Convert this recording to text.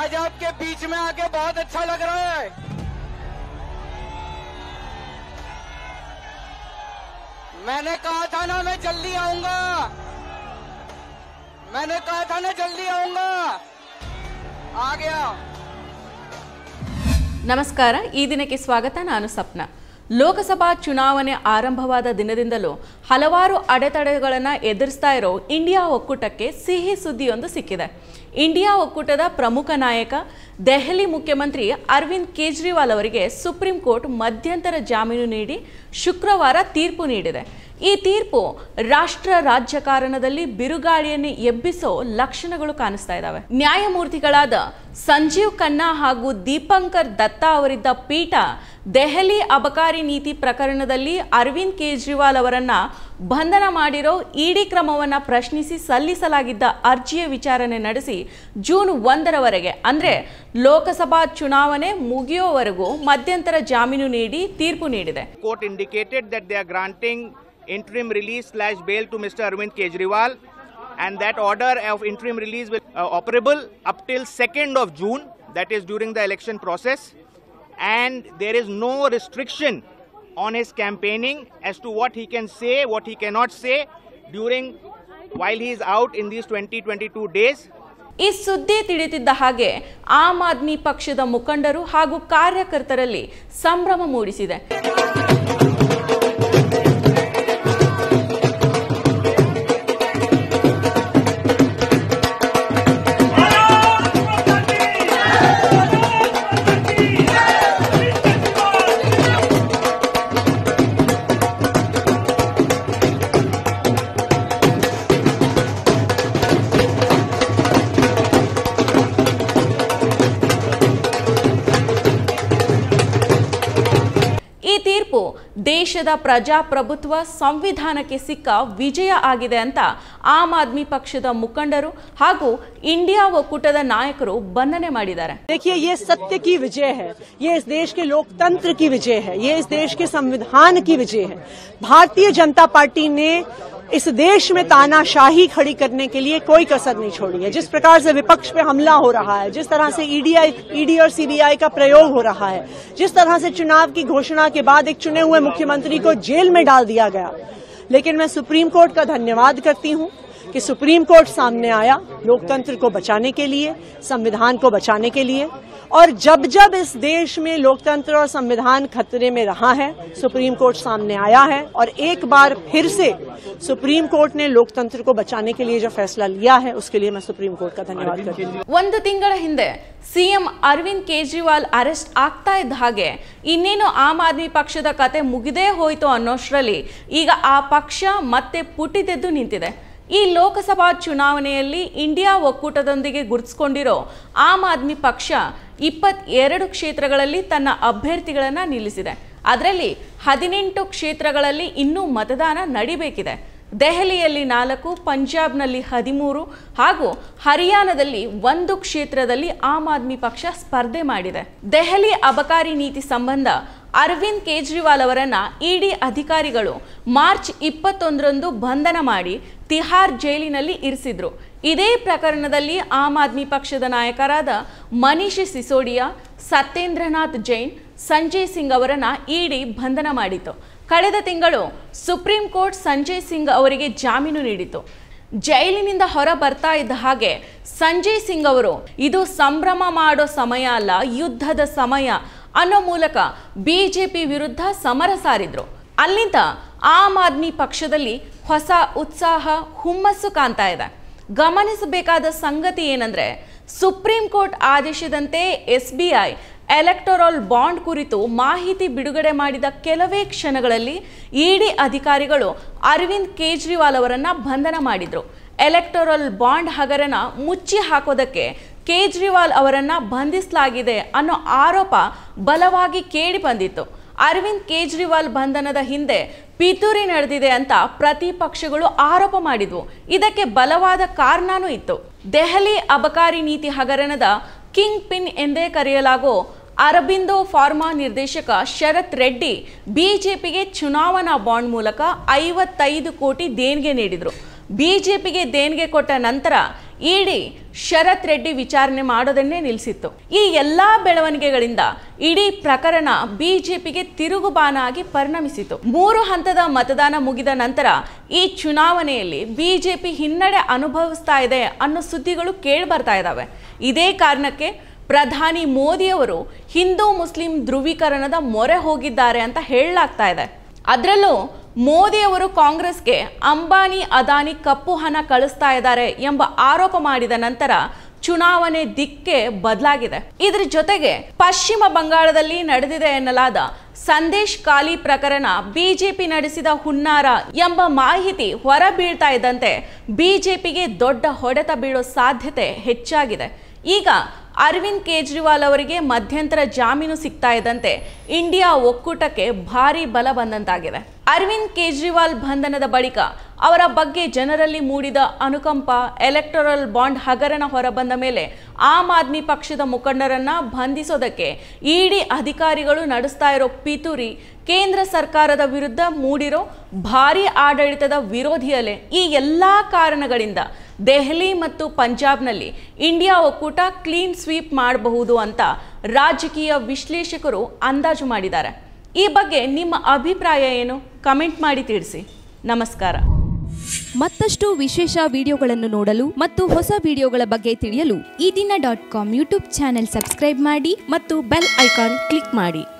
आज आपके बीच में आके बहुत अच्छा लग रहा है। मैंने कहा था ना मैं जल्दी आऊंगा, मैंने कहा था ना जल्दी आऊंगा, आ गया। ನಮಸ್ಕಾರ, ಈ ದಿನಕ್ಕೆ ಸ್ವಾಗತ. ನಾನು ಸಪ್ನ. ಲೋಕಸಭಾ ಚುನಾವಣೆ ಆರಂಭವಾದ ದಿನದಿಂದಲೂ ಹಲವಾರು ಅಡೆತಡೆಗಳನ್ನು ಎದುರಿಸ್ತಾ ಇರೋ ಇಂಡಿಯಾ ಒಕ್ಕೂಟಕ್ಕೆ ಸಿಹಿ ಸುದ್ದಿಯೊಂದು ಸಿಕ್ಕಿದೆ. ಇಂಡಿಯಾ ಒಕ್ಕೂಟದ ಪ್ರಮುಖ ನಾಯಕ ದೆಹಲಿ ಮುಖ್ಯಮಂತ್ರಿ ಅರವಿಂದ್ ಕೇಜ್ರಿವಾಲ್ ಅವರಿಗೆ ಸುಪ್ರೀಂ ಕೋರ್ಟ್ ಮಧ್ಯಂತರ ಜಾಮೀನು ನೀಡಿ ಶುಕ್ರವಾರ ತೀರ್ಪು ನೀಡಿದೆ. ಈ ತೀರ್ಪು ರಾಷ್ಟ್ರ ರಾಜಕಾರಣದಲ್ಲಿ ಬಿರುಗಾಳಿಯನ್ನು ಎಬ್ಬಿಸೋ ಲಕ್ಷಣಗಳು ಕಾಣಿಸ್ತಾ ಇದ್ದಾವೆ. ನ್ಯಾಯಮೂರ್ತಿಗಳಾದ ಸಂಜೀವ್ ಖನ್ನಾ ಹಾಗೂ ದೀಪಂಕರ್ ದತ್ತಾ ಅವರಿದ್ದ ಪೀಠ ದೆಹಲಿ ಅಬಕಾರಿ ನೀತಿ ಪ್ರಕರಣದಲ್ಲಿ ಅರವಿಂದ್ ಕೇಜ್ರಿವಾಲ್ ಅವರನ್ನ ಬಂಧನ ಮಾಡಿರೋ ಇಡಿ ಕ್ರಮವನ್ನು ಪ್ರಶ್ನಿಸಿ ಸಲ್ಲಿಸಲಾಗಿದ್ದ ಅರ್ಜಿಯ ವಿಚಾರಣೆ ನಡೆಸಿ ಜೂನ್ 1ರವರೆಗೆ ಅಂದ್ರೆ ಲೋಕಸಭಾ ಚುನಾವಣೆ ಮುಗಿಯುವವರೆಗೂ ಮಧ್ಯಂತರ ಜಾಮೀನು ನೀಡಿ ತೀರ್ಪು ನೀಡಿದೆ. Court indicated that they are granting interim release/bail to Mr. Arvind Kejriwal, and that order of interim release will operable up till 2nd of June, that is during the election process, and there is no restriction on his campaigning as to what he can say, what he cannot say while he is out in these 20-22 days. ಈ ಸುದ್ದಿ ತಿಳಿದಿದ್ದ ಹಾಗೆ ಆಮ್ ಆದ್ಮಿ ಪಕ್ಷದ ಮುಖಂಡರು ಹಾಗೂ ಕಾರ್ಯಕರ್ತರಲ್ಲಿ ಸಂಭ್ರಮ ಮೂಡಿಸಿದೆ. ದೇಶದ ಪ್ರಜಾಪ್ರಭುತ್ವ ಸಂವಿಧಾನಕ್ಕೆ ಸಿಕ್ಕ ವಿಜಯ ಆಗಿದೆ ಅಂತ ಆಮ್ ಆದ್ಮಿ ಪಕ್ಷದ ಮುಖಂಡರು ಹಾಗೂ ಇಂಡಿಯಾ ಒಕ್ಕೂಟದ ನಾಯಕರು ಬಣ್ಣನೆ ಮಾಡಿದ್ದಾರೆ. देखिए, ये सत्य की विजय है, ये इस देश के लोकतंत्र की विजय है, ये इस देश के संविधान की विजय है. भारतीय जनता पार्टी ने इस देश में तानाशाही खड़ी करने के लिए कोई कसर नहीं छोड़ी है. जिस प्रकार से विपक्ष पे हमला हो रहा है, जिस तरह से ईडी और सीबीआई का प्रयोग हो रहा है, जिस तरह से चुनाव की घोषणा के बाद एक चुने हुए मुख्यमंत्री को जेल में डाल दिया गया, लेकिन मैं सुप्रीम कोर्ट का धन्यवाद करती हूं कि सुप्रीम कोर्ट सामने आया लोकतंत्र को बचाने के लिए, संविधान को बचाने के लिए. और जब जब इस देश में लोकतंत्र और संविधान खतरे में रहा है, सुप्रीम कोर्ट सामने आया है और एक बार फिर से सुप्रीम कोर्ट ने लोकतंत्र को बचाने के लिए जो फैसला लिया है, उसके लिए मैं सुप्रीम कोर्ट का धन्यवाद करती हूँ. ಒಂದು ತಿಂಗಳ ಹಿಂದೆ ಸಿಎಂ ಅರವಿಂದ್ ಕೇಜ್ರಿವಾಲ್ ಅರೆಸ್ಟ್ ಆಗ್ತಾ ಇದ್ದ ಹಾಗೆ ಇನ್ನೇನು ಆಮ್ ಆದ್ಮಿ ಪಕ್ಷದ ಕತೆ ಮುಗಿದೇ ಹೋಯ್ತು ಅನ್ನೋಷ್ಟರಲ್ಲಿ ಈಗ ಆ ಪಕ್ಷ ಮತ್ತೆ ಪುಟಿದೆದ್ದು ನಿಂತಿದೆ. ಈ ಲೋಕಸಭಾ ಚುನಾವಣೆಯಲ್ಲಿ ಇಂಡಿಯಾ ಒಕ್ಕೂಟದೊಂದಿಗೆ ಗುರುತಿಸಿಕೊಂಡಿರೋ ಆಮ್ ಆದ್ಮಿ ಪಕ್ಷ 22 ಕ್ಷೇತ್ರಗಳಲ್ಲಿ ತನ್ನ ಅಭ್ಯರ್ಥಿಗಳನ್ನು ನಿಲ್ಲಿಸಿದೆ. ಅದರಲ್ಲಿ 18 ಕ್ಷೇತ್ರಗಳಲ್ಲಿ ಇನ್ನೂ ಮತದಾನ ನಡೀಬೇಕಿದೆ. ದೆಹಲಿಯಲ್ಲಿ 4, ಪಂಜಾಬ್ನಲ್ಲಿ 13 ಹಾಗೂ ಹರಿಯಾಣದಲ್ಲಿ 1 ಕ್ಷೇತ್ರದಲ್ಲಿ ಆಮ್ ಆದ್ಮಿ ಪಕ್ಷ ಸ್ಪರ್ಧೆ ಮಾಡಿದೆ. ದೆಹಲಿ ಅಬಕಾರಿ ನೀತಿ ಸಂಬಂಧ ಅರವಿಂದ್ ಕೇಜ್ರಿವಾಲ್ ಅವರನ್ನ ಇಡಿ ಅಧಿಕಾರಿಗಳು ಮಾರ್ಚ್ 21ರಂದು ಬಂಧನ ಮಾಡಿ ತಿಹಾರ್ ಜೈಲಿನಲ್ಲಿ ಇರಿಸಿದ್ರು. ಇದೇ ಪ್ರಕರಣದಲ್ಲಿ ಆಮ್ ಆದ್ಮಿ ಪಕ್ಷದ ನಾಯಕರಾದ ಮನೀಶ್ ಸಿಸೋಡಿಯಾ, ಸತ್ಯೇಂದ್ರನಾಥ್ ಜೈನ್, ಸಂಜಯ್ ಸಿಂಗ್ ಅವರನ್ನ ಇಡಿ ಬಂಧನ ಮಾಡಿತು. ಕಳೆದ ತಿಂಗಳು ಸುಪ್ರೀಂ ಕೋರ್ಟ್ ಸಂಜಯ್ ಸಿಂಗ್ ಅವರಿಗೆ ಜಾಮೀನು ನೀಡಿತು. ಜೈಲಿನಿಂದ ಹೊರ ಬರ್ತಾ ಇದ್ದ ಹಾಗೆ ಸಂಜಯ್ ಸಿಂಗ್ ಅವರು ಇದು ಸಂಭ್ರಮ ಮಾಡೋ ಸಮಯ ಅಲ್ಲ, ಯುದ್ಧದ ಸಮಯ ಅನ್ನೋ ಮೂಲಕ ಬಿಜೆಪಿ ವಿರುದ್ಧ ಸಮರ ಸಾರಿದ್ರು. ಅಲ್ಲಿಂದ ಆಮ್ ಆದ್ಮಿ ಪಕ್ಷದಲ್ಲಿ ಹೊಸ ಉತ್ಸಾಹ, ಹುಮ್ಮಸ್ಸು ಕಾಣ್ತಾ ಇದೆ. ಗಮನಿಸಬೇಕಾದ ಸಂಗತಿ ಏನಂದ್ರೆ, ಸುಪ್ರೀಂ ಕೋರ್ಟ್ ಆದೇಶದಂತೆ SBI ಎಲೆಕ್ಟೋರಲ್ ಬಾಂಡ್ ಕುರಿತು ಮಾಹಿತಿ ಬಿಡುಗಡೆ ಮಾಡಿದ ಕೆಲವೇ ಕ್ಷಣಗಳಲ್ಲಿ ಇಡಿ ಅಧಿಕಾರಿಗಳು ಅರವಿಂದ್ ಕೇಜ್ರಿವಾಲ್ ಅವರನ್ನ ಬಂಧನ ಮಾಡಿದ್ರು. ಎಲೆಕ್ಟೋರಲ್ ಬಾಂಡ್ ಹಗರಣ ಮುಚ್ಚಿ ಹಾಕೋದಕ್ಕೆ ಕೇಜ್ರಿವಾಲ್ ಅವರನ್ನ ಬಂಧಿಸಲಾಗಿದೆ ಅನ್ನೋ ಆರೋಪ ಬಲವಾಗಿ ಕೇಳಿ ಬಂದಿತ್ತು. ಅರವಿಂದ್ ಕೇಜ್ರಿವಾಲ್ ಬಂಧನದ ಹಿಂದೆ ಪಿತೂರಿ ನಡೆದಿದೆ ಅಂತ ಪ್ರತಿಪಕ್ಷಗಳು ಆರೋಪ ಮಾಡಿದ್ವು. ಇದಕ್ಕೆ ಬಲವಾದ ಕಾರಣನೂ ಇತ್ತು. ದೆಹಲಿ ಅಬಕಾರಿ ನೀತಿ ಹಗರಣದ ಕಿಂಗ್ ಪಿನ್ ಎಂದೇ ಕರೆಯಲಾಗೋ ಅರಬಿಂದೋ ಫಾರ್ಮಾ ನಿರ್ದೇಶಕ ಶರತ್ ರೆಡ್ಡಿ ಬಿಜೆಪಿಗೆ ಚುನಾವಣಾ ಬಾಂಡ್ ಮೂಲಕ 55 ಕೋಟಿ ದೇಣಿಗೆ ನೀಡಿದ್ರು. ಬಿಜೆಪಿಗೆ ದೇಣಿಗೆ ಕೊಟ್ಟ ನಂತರ ಇಡಿ ಶರತ್ ರೆಡ್ಡಿ ವಿಚಾರಣೆ ಮಾಡೋದನ್ನೇ ನಿಲ್ಲಿಸಿತ್ತು. ಈ ಎಲ್ಲಾ ಬೆಳವಣಿಗೆಗಳಿಂದ ಇಡೀ ಪ್ರಕರಣ ಬಿಜೆಪಿಗೆ ತಿರುಗುಬಾಣ ಆಗಿ ಪರಿಣಮಿಸಿತು. 3 ಹಂತದ ಮತದಾನ ಮುಗಿದ ನಂತರ ಈ ಚುನಾವಣೆಯಲ್ಲಿ ಬಿಜೆಪಿ ಹಿನ್ನಡೆ ಅನುಭವಿಸ್ತಾ ಇದೆ ಅನ್ನೋ ಸುದ್ದಿಗಳು ಕೇಳಿ ಬರ್ತಾ ಇದ್ದಾವೆ. ಇದೇ ಕಾರಣಕ್ಕೆ ಪ್ರಧಾನಿ ಮೋದಿಯವರು ಹಿಂದೂ ಮುಸ್ಲಿಂ ಧ್ರುವೀಕರಣದ ಮೊರೆ ಹೋಗಿದ್ದಾರೆ ಅಂತ ಹೇಳಲಾಗ್ತಾ ಇದೆ. ಅದರಲ್ಲೂ ಮೋದಿಯವರು ಕಾಂಗ್ರೆಸ್ಗೆ ಅಂಬಾನಿ ಅದಾನಿ ಕಪ್ಪು ಹಣ ಕಳಿಸ್ತಾ ಇದ್ದಾರೆ ಎಂಬ ಆರೋಪ ಮಾಡಿದ ನಂತರ ಚುನಾವಣೆ ದಿಕ್ಕೇ ಬದಲಾಗಿದೆ. ಇದರ ಜೊತೆಗೆ ಪಶ್ಚಿಮ ಬಂಗಾಳದಲ್ಲಿ ನಡೆದಿದೆ ಎನ್ನಲಾದ ಸಂದೇಶ್ ಖಾಲಿ ಪ್ರಕರಣ ಬಿಜೆಪಿ ನಡೆಸಿದ ಹುನ್ನಾರ ಎಂಬ ಮಾಹಿತಿ ಹೊರಬೀಳ್ತಾ ಇದ್ದಂತೆ ಬಿಜೆಪಿಗೆ ದೊಡ್ಡ ಹೊಡೆತ ಬೀಳೋ ಸಾಧ್ಯತೆ ಹೆಚ್ಚಾಗಿದೆ. ಈಗ ಅರವಿಂದ್ ಕೇಜ್ರಿವಾಲ್ ಅವರಿಗೆ ಮಧ್ಯಂತರ ಜಾಮೀನು ಸಿಗ್ತಾ ಇದ್ದಂತೆ ಇಂಡಿಯಾ ಒಕ್ಕೂಟಕ್ಕೆ ಭಾರಿ ಬಲ ಬಂದಂತಾಗಿದೆ. ಅರವಿಂದ್ ಕೇಜ್ರಿವಾಲ್ ಬಂಧನದ ಬಳಿಕ ಅವರ ಬಗ್ಗೆ ಜನರಲ್ಲಿ ಮೂಡಿದ ಅನುಕಂಪ, ಎಲೆಕ್ಟೋರಲ್ ಬಾಂಡ್ ಹಗರಣ ಹೊರಬಂದ ಮೇಲೆ ಆಮ್ ಆದ್ಮಿ ಪಕ್ಷದ ಮುಖಂಡರನ್ನ ಬಂಧಿಸೋದಕ್ಕೆ ಇಡಿ ಅಧಿಕಾರಿಗಳು ನಡೆಸ್ತಾ ಇರೋ ಪಿತೂರಿ, ಕೇಂದ್ರ ಸರ್ಕಾರದ ವಿರುದ್ಧ ಮೂಡಿರೋ ಭಾರಿ ಆಡಳಿತದ ವಿರೋಧಿ ಅಲೆ, ಈ ಎಲ್ಲ ಕಾರಣಗಳಿಂದ ದೆಹಲಿ ಮತ್ತು ಪಂಜಾಬ್ನಲ್ಲಿ ಇಂಡಿಯಾ ಒಕ್ಕೂಟ ಕ್ಲೀನ್ ಸ್ವೀಪ್ ಮಾಡಬಹುದು ಅಂತ ರಾಜಕೀಯ ವಿಶ್ಲೇಷಕರು ಅಂದಾಜು ಮಾಡಿದ್ದಾರೆ. ಈ ಬಗ್ಗೆ ನಿಮ್ಮ ಅಭಿಪ್ರಾಯ ಏನು? ಕಮೆಂಟ್ ಮಾಡಿ ತಿಳಿಸಿ. ನಮಸ್ಕಾರ. ಮತ್ತಷ್ಟು ವಿಶೇಷ ವಿಡಿಯೋಗಳನ್ನು ನೋಡಲು ಮತ್ತು ಹೊಸ ವಿಡಿಯೋಗಳ ಬಗ್ಗೆ ತಿಳಿಯಲು ಈ ದಿನ .com ಯೂಟ್ಯೂಬ್ ಚಾನೆಲ್ ಸಬ್ಸ್ಕ್ರೈಬ್ ಮಾಡಿ ಮತ್ತು ಬೆಲ್ ಐಕಾನ್ ಕ್ಲಿಕ್ ಮಾಡಿ.